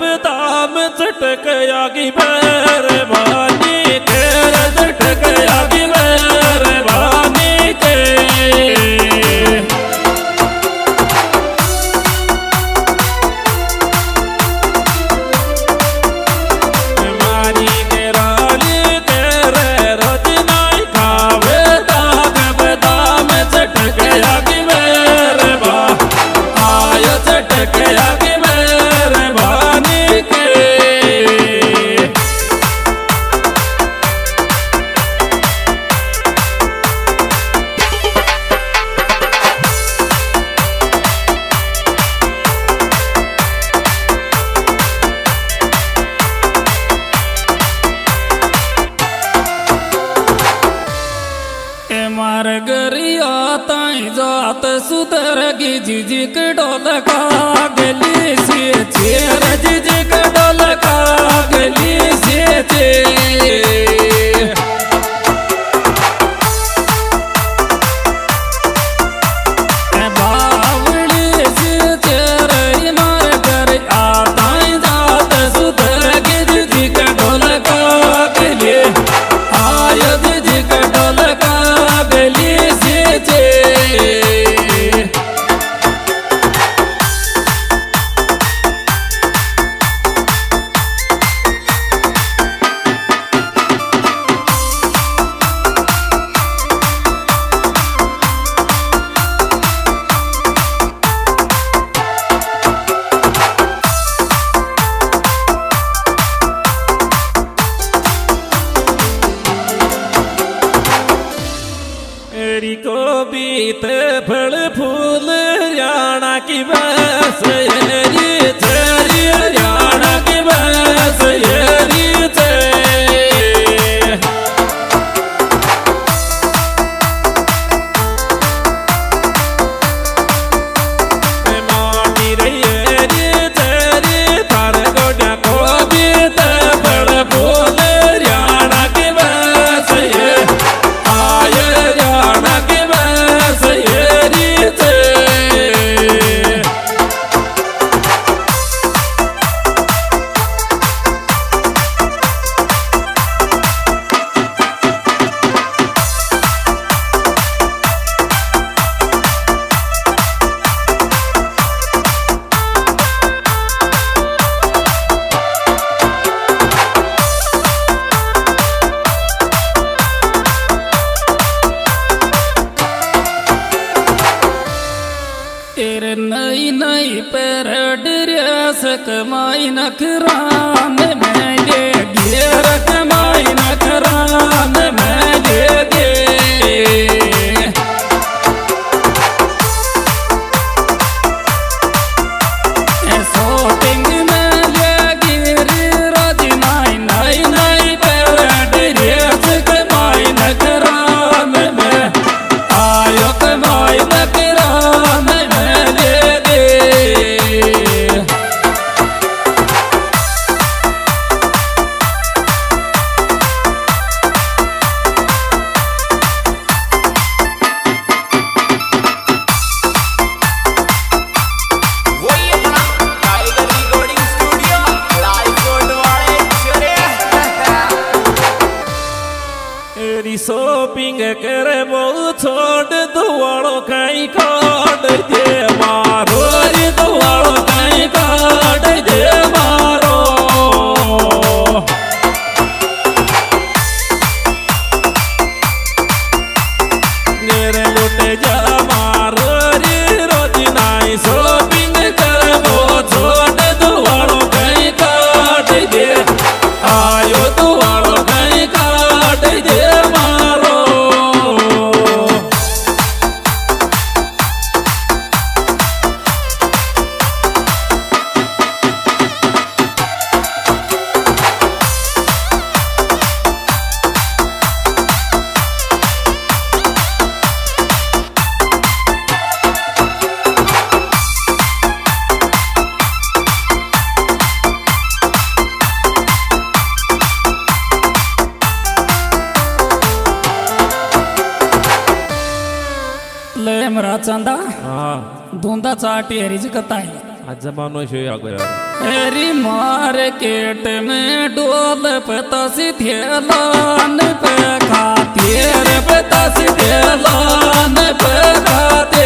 दाम चटक आगी मेरे बानी तेरे चटक आगी मेरे बानी के मार गरिया ताई जात सुधरगी जिजिक डोल का गली से चेर जिजिक डोल का गली से बावली से चेर मार गरिया ताई जात सुधरगी जिजिक डोल का गली आय जिजिक डोल का को बीत फल फूल हरियाणा की बस येरी तेरी हरियाणा की बस येरी माटी रही तेरी थार गोड्या को बीत फल फूल हरियाणा की बस ये आय हरियाणा की तेरे नई नई पर डरियास कमाई नखरान में ले घेर कमाई नखरान में ले गे शॉपिंग में ले गिर रोज नई नई नई पर डरियास कमाई नखरान में आयो कमाई नखरान शॉपिंग करे बहु छोड़ दुआड़ो कहीं काट दे मारो रे दुआड़ो कहीं काट दे मारो मेरे लुटे जा मारो रे रोज नाई शॉपिंग करे बहु छोड़ दुआड़ो कहीं काट दे आयो दुआड़ो कहीं काट दे ले मरा चंदा धुंदा चाटी हरी जी कताई आज जमानो शो आ गया एरी मार्केट में डोल पता सी थेलान पे खाती रे पता सी थेलान पे खाते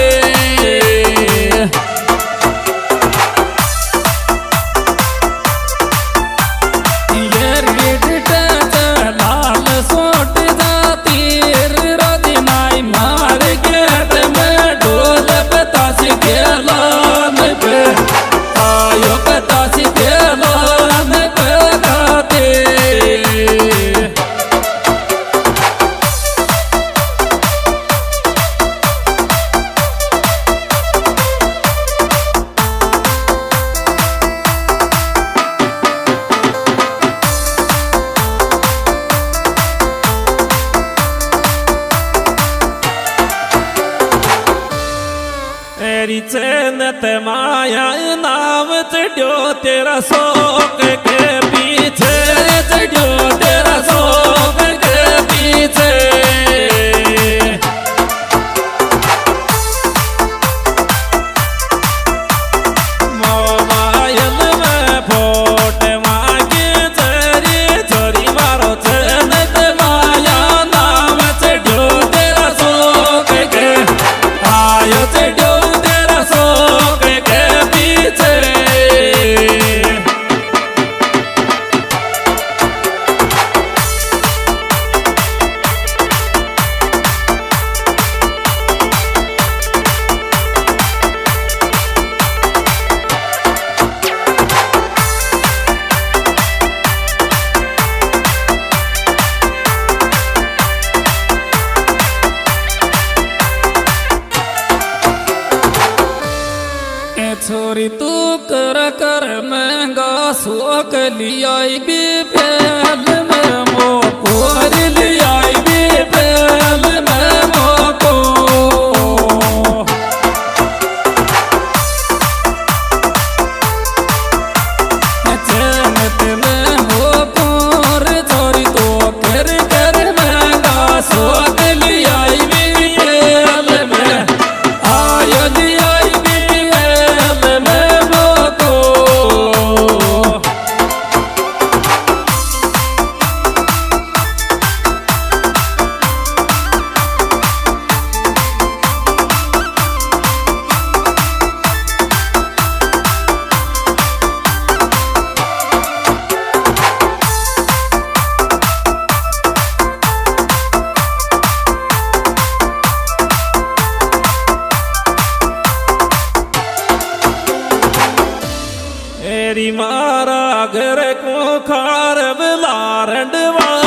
चैनत माया नाम चढ़ो तेरा शोक के पीछे चढ़ो तेरा शोक के पीछे मोबाइल में फोटो मांगे चरी चोरी मारो चैनत माया नाम चढ़ो तेरा शोक के आयो चढ़ो छोरी तू कर कर महंगा शोक लियाई भी फैल में मोकोर लियाई भी फैल में मोको चैनत में हो कोर छोरी तो कर कर महंगा शोक लियाई भी फैल में आयो लियाई मारा घर को खार बिलारंड